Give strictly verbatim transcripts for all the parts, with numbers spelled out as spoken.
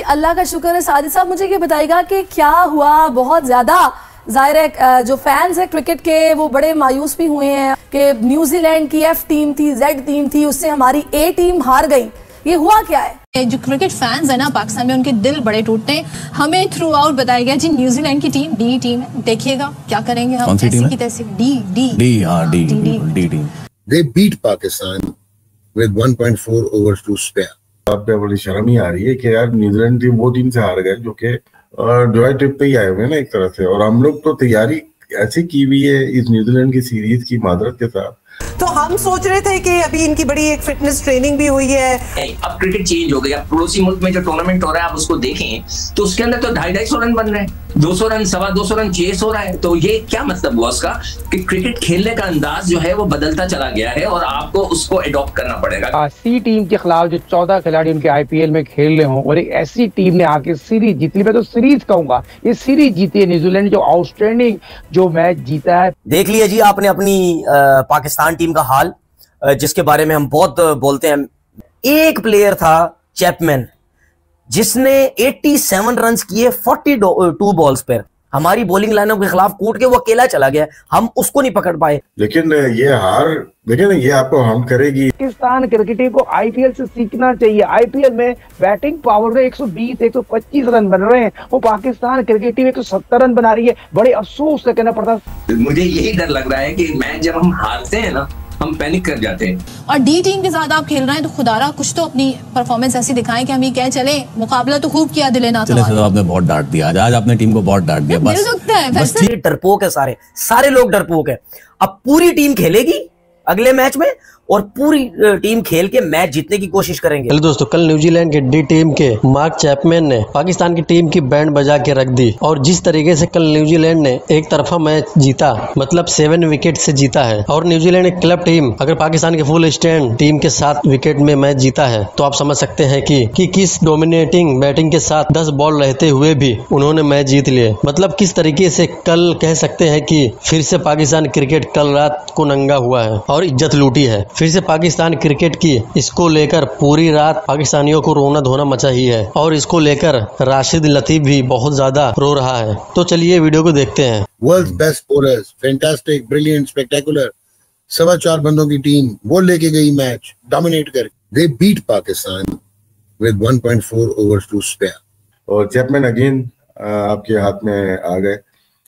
अल्लाह का शुक्र है। साजिद साहब मुझे ये बताइएगा कि क्या हुआ, बहुत ज्यादा जाहिर है जो फैंस है क्रिकेट के वो बड़े मायूस भी हुए हैं कि न्यूजीलैंड की एफ टीम थी, जेड टीम थी, उससे हमारी ए टीम हार गई। ये हुआ क्या है? जो क्रिकेट फैंस है ना पाकिस्तान में, उनके दिल बड़े टूटते हैं। हमें थ्रू आउट बताया गया जी न्यूजीलैंड की टीम डी टीम है, देखिएगा क्या करेंगे हम। ऐसी की तैसी डी डी डी हां D D team. They beat Pakistan with one point four overs to spare. आप पे बड़ी शर्म ही आ रही है कि यार न्यूजीलैंड टीम वो टीम से हार गए जो कि जॉय ट्रिप पे ही आए हुए हैं ना एक तरह से, और हम लोग तो तैयारी ऐसी की हुई है इस न्यूजीलैंड की सीरीज की मादरत के साथ। तो हम सोच रहे थे कि अभी इनकी बड़ी एक फिटनेस ट्रेनिंग भी हुई है। अब क्रिकेट चेंज हो गया, पड़ोसी मुल्क में जो टूर्नामेंट हो रहा है आप उसको देखें तो उसके अंदर तो ढाई ढाई सौ रन बन रहे हैं, दो सौ रन, सवा दो सौ रन चेस हो रहा है। तो ये क्या मतलब हुआ उसका कि क्रिकेट खेलने का अंदाज जो है वो बदलता चला गया है और आपको उसको एडॉप्ट करना पड़ेगा। सी टीम के खिलाफ जो चौदह खिलाड़ी उनके आईपीएल में खेल रहे हों और एक ऐसी टीम ने आके सीरीज जीत ली, मैं तो सीरीज कहूंगा, ये सीरीज जीती है न्यूजीलैंड, जो आउटस्टैंडिंग जो मैच जीता है। देख लिया जी आपने अपनी पाकिस्तान टीम का हाल, जिसके बारे में हम बहुत बोलते हैं। एक प्लेयर था चैपमैन जिसने सत्तासी रन्स किए बयालीस बॉल्स पर, हमारी बॉलिंग लाइनों के खिलाफ कूट के वो अकेला चला गया, हम उसको नहीं पकड़ पाए। लेकिन ये हार देखिए ना, ये आपको हम करेगी। पाकिस्तान क्रिकेट को आईपीएल से सीखना चाहिए। आईपीएल में बैटिंग पावर में एक सौ बीस एक सौ पच्चीस रन बन रहे हैं, वो पाकिस्तान क्रिकेट टीम एक सौ सत्तर रन बना रही है। बड़े अफसोस से कहना पड़ता। मुझे यही डर लग रहा है कि मैच जब हम हारते हैं ना हम पैनिक कर जाते हैं। और डी टीम के साथ आप खेल रहे हैं तो खुदारा कुछ तो अपनी परफॉर्मेंस ऐसी दिखाएं कि हम ये कह चले मुकाबला तो खूब किया, दिले ना तो आपने बहुत डांट दिया आज, आज आपने टीम को बहुत डांट दिया। बस बस ये डरपोक है, सारे सारे लोग डरपोक है। अब पूरी टीम खेलेगी अगले मैच में और पूरी टीम खेल के मैच जीतने की कोशिश करेंगे। चलो दोस्तों, कल न्यूजीलैंड के डी टीम के मार्क चैपमैन ने पाकिस्तान की टीम की बैंड बजा के रख दी, और जिस तरीके से कल न्यूजीलैंड ने एक तरफा मैच जीता, मतलब सेवन विकेट से जीता है, और न्यूजीलैंड एक क्लब टीम अगर पाकिस्तान के फुल स्टैंड टीम के साथ विकेट में मैच जीता है तो आप समझ सकते हैं कि, कि किस डोमिनेटिंग बैटिंग के साथ दस बॉल रहते हुए भी उन्होंने मैच जीत लिए। मतलब किस तरीके से कल कह सकते हैं कि फिर से पाकिस्तान क्रिकेट कल रात को नंगा हुआ है और इज्जत लूटी है। फिर से पाकिस्तान क्रिकेट की इसको लेकर पूरी रात पाकिस्तानियों को रोना धोना मचा ही है, और इसको लेकर राशिद लतीफ भी बहुत ज्यादा रो रहा है। तो चलिए वीडियो को देखते हैं। World's best bowlers, fantastic, brilliant, spectacular, सवा चार बंदों की टीम वो लेके गई मैच डोमिनेट कर। They beat Pakistan with one point four overs to spare। और चैपमैन अगेन आपके हाथ में आ गए,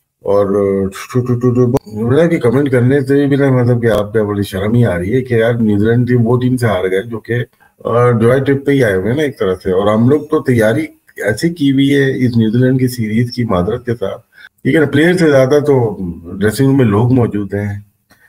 और की कमेंट करने से भी ना मतलब कि आप पे बड़ी शर्म ही आ रही है कि यार न्यूजीलैंड टीम वो टीम से हार गए जो कि जॉय ट्रिप पे ही आए हुए हैं ना एक तरह से, और हम लोग तो तैयारी ऐसी की हुई है इस न्यूजीलैंड की सीरीज की मादरत के साथ। ठीक है ना, प्लेयर से ज्यादा तो ड्रेसिंग रूम में लोग मौजूद हैं,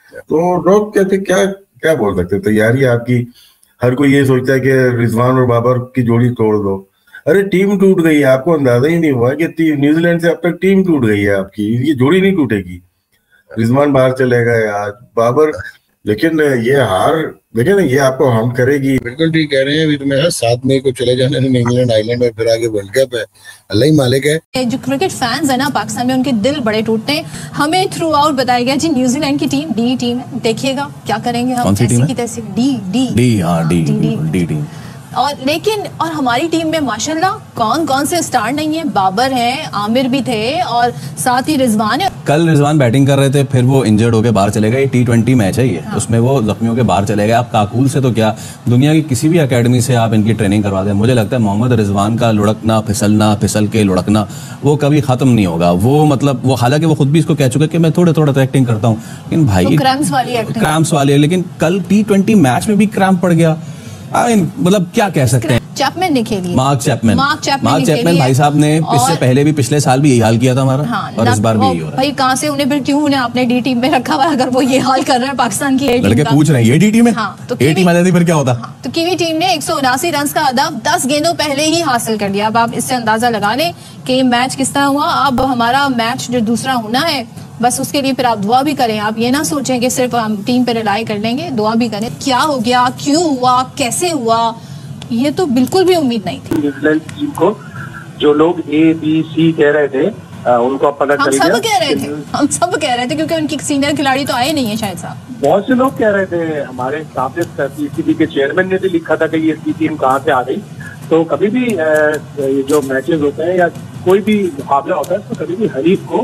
तो लोग कहते क्या क्या बोल सकते हैं। तैयारी आपकी, हर कोई ये सोचता है कि रिजवान और बाबर की जोड़ी तोड़ दो। अरे टीम टूट गई है, आपको अंदाजा ही नहीं हुआ कि न्यूजीलैंड से अब तक टीम टूट गई है आपकी, ये जोड़ी नहीं टूटेगी। रिजवान बाहर चले गए आज, बाबर, लेकिन ये हार देखिए ना, ये आपको हम करेगी। बिल्कुल ठीक कह रहे हैं, अभी तो मेरा सात मई को चले जाने में इंग्लैंड आइलैंड और फिर आगे वर्ल्ड कप है, अल्लाह ही मालिक है। जो क्रिकेट फैंस है ना पाकिस्तान में, उनके दिल बड़े टूटते हैं। हमें थ्रू आउट बताया गया जी न्यूजीलैंड की टीम डी टीम है, देखिएगा क्या करेंगे हम। ऐसी की तैसी डी डी डी हां डी डी टीम। और लेकिन और हमारी टीम में माशाल्लाह कौन कौन से स्टार नहीं है, बाबर हैं, आमिर भी थे और साथ ही रिजवान है। कल रिजवान बैटिंग कर रहे थे, फिर वो इंजर्ड होके बाहर चले गए। टी ट्वेंटी मैच है ये, हाँ। उसमें वो जख्मियों के बाहर चले गए। आप काकूल से तो क्या, दुनिया की किसी भी एकेडमी से आप इनकी ट्रेनिंग करवा दें, मुझे लगता है मोहम्मद रिजवान का लुढ़कना, फिसलना, फिसल के लुढ़कना वो कभी खत्म नहीं होगा। वो मतलब वो हालांकि वो खुद भी इसको कह चुके कि मैं थोड़े थोड़ा तो एक्टिंग करता हूँ, लेकिन भाई क्रैम्प्स वाली एक्टिंग, क्रैम्प्स वाली है। लेकिन कल टी ट्वेंटी मैच में भी क्रैम्प पड़ गया। मतलब क्या कह सकते हैं। चैपमैन ने खेली, Mark Chapman, Mark Chapman, Mark Chapman भाई साहब ने इससे पहले भी पिछले साल भी यही हाल किया था हमारा, हाँ, और इस बार भी यही हो रहा है। भाई कहाँ से उन्हें फिर क्यों उन्हें आपने डी टीम में रखा हुआ, अगर वो ये हाल कर रहे हैं पाकिस्तान की ए टीम लड़के पूछ रहे हैं ये डी टीम है, हाँ, तो ए टीम आ जाती फिर क्या होता। हाँ, तो कीवी टीम ने एक सौ उनासी रन का अदब दस गेंदों पहले ही हासिल कर लिया। अब आप इससे अंदाजा लगा लें कि मैच किस तरह हुआ। अब हमारा मैच जो दूसरा होना है, बस उसके लिए फिर आप दुआ भी करें। आप ये ना सोचें कि सिर्फ हम टीम पे रिलाई कर लेंगे, दुआ भी करें। क्या हो गया, क्यों हुआ, कैसे हुआ, ये तो बिल्कुल भी उम्मीद नहीं थी। न्यूजीलैंड टीम को जो लोग ए बी सी कह रहे थे आ, उनको पता चल गया। हम सब कह रहे थे, हम सब कह रहे थे क्योंकि उनकी सीनियर खिलाड़ी तो आए नहीं है शायद साहब। बहुत से लोग कह रहे थे, हमारे साथ पीसीबी के चेयरमैन ने भी लिखा था कि ये टीम कहाँ से आ गई। तो कभी भी ये जो मैचेस होते हैं या कोई भी मुकाबला होता है तो कभी भी हरीफ को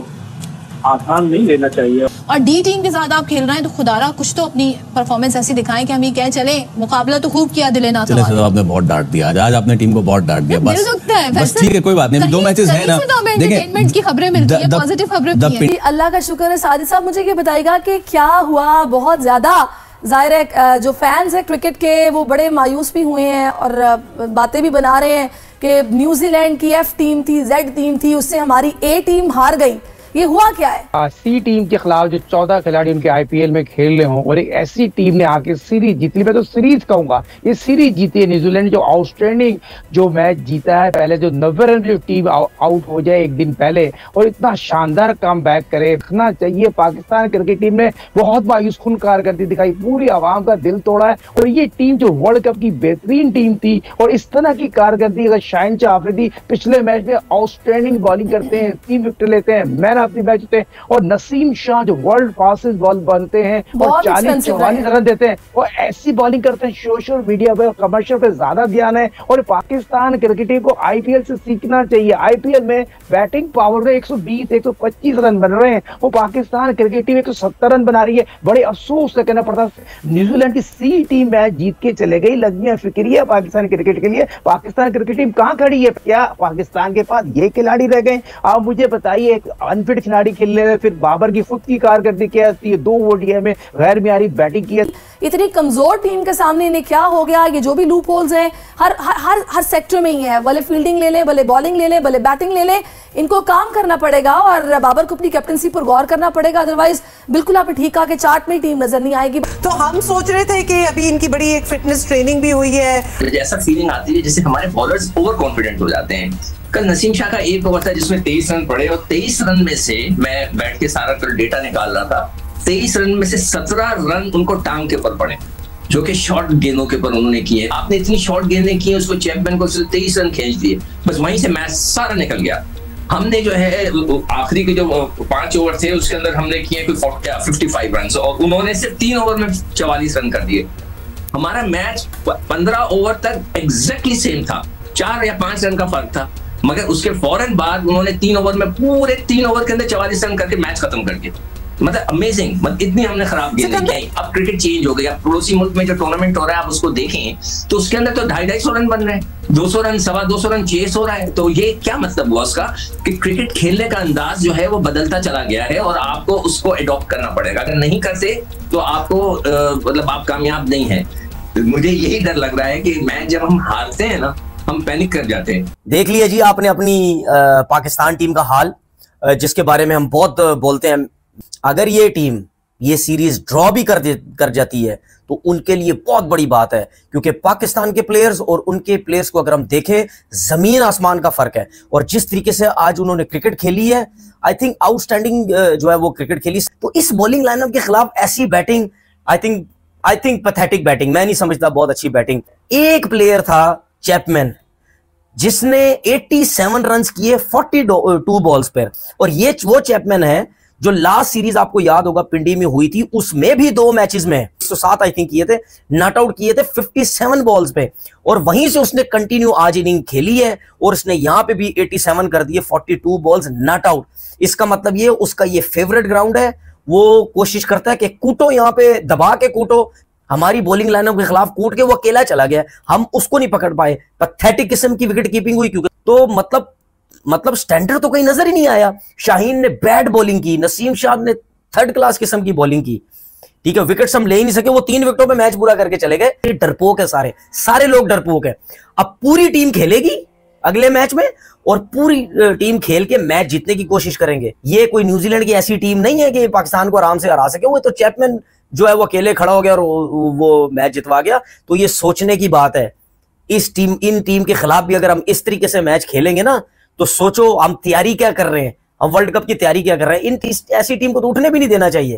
आसान नहीं लेना चाहिए। और डी टीम के साथ आप खेल रहे हैं तो खुदारा कुछ तो अपनी परफॉर्मेंस ऐसी दिखाएं कि हम ये कह चले मुकाबला तो खूब किया दिले ना। चले सर, आपने बहुत डांट दिया आज आज आपने टीम को बहुत डांट दिया। बस बस ठीक है, कोई बात नहीं, दो मैचेस हैं ना, देखिए की खबरें मिलती है, पॉजिटिव खबरें मिलती है। अल्लाह का शुक्र है। साजिद साहब मुझे ये बताइएगा कि क्या हुआ, बहुत ज्यादा जाहिर है जो फैंस है क्रिकेट के वो बड़े मायूस भी हुए हैं और बातें भी बना रहे हैं कि न्यूजीलैंड की एफ टीम थी, जेड टीम थी, उससे हमारी ए टीम हार गई। ये हुआ क्या है? आ, सी टीम के खिलाफ जो चौदह खिलाड़ी उनके आईपीएल में खेल रहे हों और एक ऐसी टीम ने आके सीरीज जीत ली, मैं तो सीरीज कहूंगा, ये सीरीज जीती है न्यूजीलैंड जो आउटस्टैंडिंग जो मैच जीता है। पहले जो नब्बे रन जो टीम आउट हो जाए एक दिन पहले और इतना शानदार कम बैक करे, रखना चाहिए। पाकिस्तान क्रिकेट टीम ने बहुत मायूस खुन कारकर्दगी दिखाई, पूरी आवाम का दिल तोड़ा है। और ये टीम जो वर्ल्ड कप की बेहतरीन टीम थी और इस तरह की कारकर्दगी अगर शाहिन शाह आफरीदी पिछले मैच में आउटस्टैंडिंग बॉलिंग करते हैं, तीन विकेट लेते हैं, मैन अपनी मैच होते हैं और नसीम शाह जो वर्ल्ड फास्टेस्ट बॉल बनते हैं और चालीस चौवालीस रन देते हैं और ऐसी बॉलिंग करते हैं। सोशल मीडिया पे कमर्शियल पे ज्यादा ध्यान है और पाकिस्तान क्रिकेट टीम को आईपीएल से सीखना चाहिए। आईपीएल में बैटिंग पावर में एक सौ बीस एक सौ पच्चीस रन बन रहे हैं, वो पाकिस्तान क्रिकेट टीम एक सौ सत्तर रन बना रही है। बड़े अफसोस से कहना पड़ता, न्यूजीलैंड की सी टीम मैच जीत के चले गई, लगी फिक्रिया पाकिस्तान क्रिकेट के लिए। पाकिस्तान क्रिकेट टीम कहाँ खड़ी है? क्या पाकिस्तान के पास ये खिलाड़ी रह गए? आप मुझे बताइए, एक अनफिट खिलाड़ी खेलने में फिर बाबर की खुद की कारकर्दगी क्या है, दो ओडीआई में गैर मियारी बैटिंग की है। इतनी कमजोर टीम के सामने इन्हें क्या हो गया? ये जो भी लूप होल्स हैं हर हर हर हर सेक्टर में ही है, भले फील्डिंग ले ले, भले बॉलिंग ले ले, भले बैटिंग ले ले, इनको काम करना पड़ेगा और बाबर को अपनी कैप्टनसी पर गौर करना पड़ेगा। अदरवाइज बिल्कुल आपने ठीक कहा कि चार्ट में टीम नजर नहीं आएगी। तो हम सोच रहे थे कि अभी इनकी बड़ी एक फिटनेस ट्रेनिंग भी हुई है, ऐसा फीलिंग आती है जैसे हमारे बॉलर्स ओवर कॉन्फिडेंट हो जाते हैं। कल नसीम शाह का एक ओवर था जिसमें तेईस रन पड़े और तेईस रन में से मैं बैठ के सारा कल डेटा निकाल रहा था, तेईस रन में से सत्रह रन उनको टांग के ऊपर पड़े जो कि शॉर्ट गेंदों के ऊपर उन्होंने किए। आपने इतनी शॉर्ट गेंदें की, उसको चैपमैन को सिर्फ तेईस रन खींच दिए, बस वहीं से मैच सारा निकल गया। हमने जो है आखिरी के जो पांच ओवर थे उसके अंदर हमने किए कोई फिफ्टी फाइव रन और उन्होंने सिर्फ तीन ओवर में चवालीस रन कर दिए। हमारा मैच पंद्रह ओवर तक एग्जैक्टली सेम था, चार या पांच रन का फर्क था, मगर उसके फौरन बाद उन्होंने तीन ओवर में पूरे तीन ओवर के अंदर चवालीस रन करके मैच खत्म कर दिया। मतलब अमेजिंग, मतलब इतनी हमने खराब गेंदें की। अब क्रिकेट चेंज हो गई, अब पड़ोसी मुल्क में जो टूर्नामेंट हो रहा है आप उसको देखें तो उसके अंदर तो ढाई ढाई सौ रन बन रहे हैं, दो सौ रन, सवा दो सौ रन चेस हो रहा है। तो ये क्या मतलब हुआ उसका कि क्रिकेट खेलने का अंदाज जो है वो बदलता चला गया है और आपको उसको अडॉप्ट करना पड़ेगा। अगर नहीं करते तो आपको मतलब आप कामयाब नहीं है। मुझे यही डर लग रहा है कि मैच जब हम हारते हैं ना, हम पैनिक कर जाते हैं। देख लिया जी आपने अपनी आ, पाकिस्तान टीम का हाल, आ, जिसके बारे में हम बहुत बोलते हैं। अगर ये टीम ये सीरीज ड्रॉ भी कर दे कर जाती है तो उनके लिए बहुत बड़ी बात है, क्योंकि पाकिस्तान के प्लेयर्स और उनके प्लेयर्स को अगर हम देखें, जमीन आसमान का फर्क है। और जिस तरीके से आज उन्होंने क्रिकेट खेली है, आई थिंक आउटस्टैंडिंग जो है वो क्रिकेट खेली। तो इस बॉलिंग लाइनअप के खिलाफ ऐसी batting, I think I think pathetic batting, मैं नहीं समझता बहुत अच्छी बैटिंग। एक प्लेयर था चैपमैन जिसने सत्तासी रन्स किए बयालीस बॉल्स पर, और ये वो चैपमैन है जो लास्ट सीरीज आपको याद होगा पिंडी में हुई थी, उसमें भी दो मैचेस में एक सौ सात आई थिंक किए थे, नॉट आउट किए थे सत्तावन बॉल्स पे, और वहीं से उसने कंटिन्यू आज इनिंग खेली है और उसने यहां पे भी सत्तासी कर दिए, बयालीस बॉल्स नॉट आउट। इसका मतलब ये उसका ये फेवरेट ग्राउंड है, वो कोशिश करता है कि कूटो, यहां पे दबा के कूटो। हमारी बॉलिंग लाइनअप के खिलाफ कूट के वो अकेला चला गया, हम उसको नहीं पकड़ पाए, पैथेटिक किस्म की विकेट कीपिंग हुई। क्योंकि तो मतलब मतलब स्टैंडर्ड तो कहीं नजर ही नहीं आया। शाहीन ने बैड बॉलिंग की, नसीम शाह ने थर्ड क्लास किस्म की बॉलिंग की, ठीक है, विकेट्स हम ले ही नहीं सके, वो तीन विकेटों पे मैच पूरा करके चले गए। डरपोक है सारे सारे लोग डरपोक है। अब पूरी टीम खेलेगी अगले मैच में और पूरी टीम खेल के मैच जीतने की कोशिश करेंगे। ये कोई न्यूजीलैंड की ऐसी टीम नहीं है कि पाकिस्तान को आराम से हरा सके। वो तो चैपमैन जो है वो अकेले खड़ा हो गया और वो मैच जितवा गया। तो ये सोचने की बात है, इस टीम इन टीम के खिलाफ भी अगर हम इस तरीके से मैच खेलेंगे ना, तो सोचो हम तैयारी क्या कर रहे हैं, हम वर्ल्ड कप की तैयारी क्या कर रहे हैं। इन ऐसी टीम को तो उठने भी नहीं देना चाहिए।